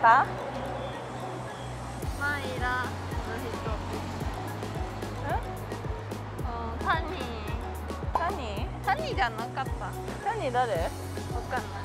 か？ マイラの人。タニタニじゃなかった。 タニ誰？ わかんない。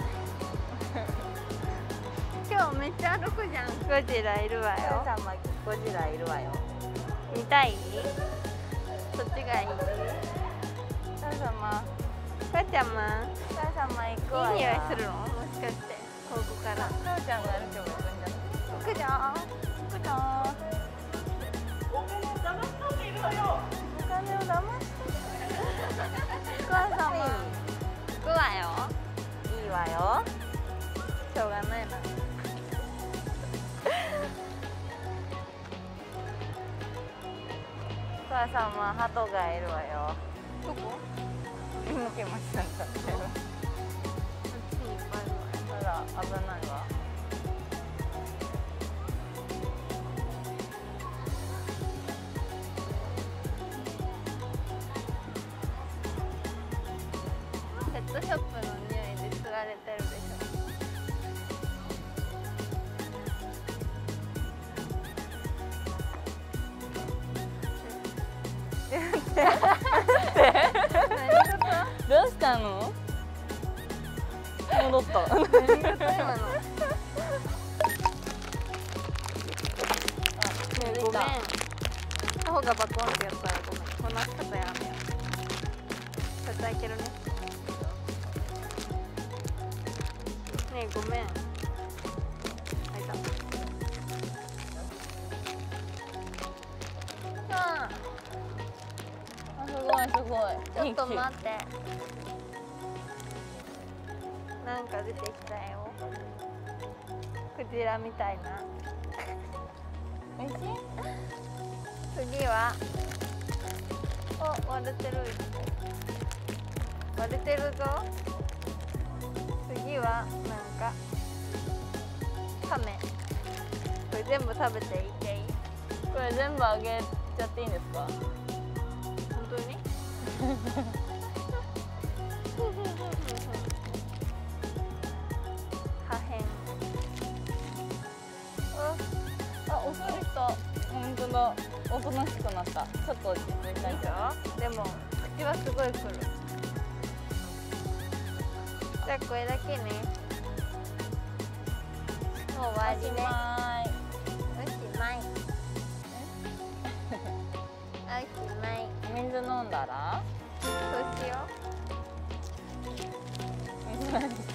今日めっちゃ歩くじゃん。ゴジラいるわよ。 ゴジラいるわよ。 見たい？そっちがいい？ 母様。 母ちゃま。 母様行くわよ。 いい匂いするの？もしかしてここから。 母ちゃんが歩けば行くんじゃない？ 行くじゃん。 行くじゃん。お金を騙し取っているわよ。お金を騙し取って。 お母様。行くわよ。 いいわよ。 しょうがないな。 お母さんは鳩がいるわよ。 どこ？ 向けましたんだって。 こっちにいっぱいあるわよ。 あら、危ないわ。 ペットショップの匂いで釣られてるでしょ。 どうしたの？戻った。 何事今の？ねえごめん。頬がバコンってやったらごめん。こんな方やめよう。叩いてるね。ねえごめん。開いた。ああ、すごいすごい。 ちょっと待って。なんか出てきたよ。クジラみたいな。 美味しい？ 次は。お、割れてる。割れてるぞ。次はなんかカメ。これ全部食べていっていい？ これ全部あげちゃっていいんですか？ 本当に？破片。 あ、お座りした。本当だ。おとなしくなった。ちょっと落ち着いた。 でも口はすごいくる。じゃあこれだけね。もう終わりね。おしまい。おしまい。 水飲んだら？ そうしよう。 水何？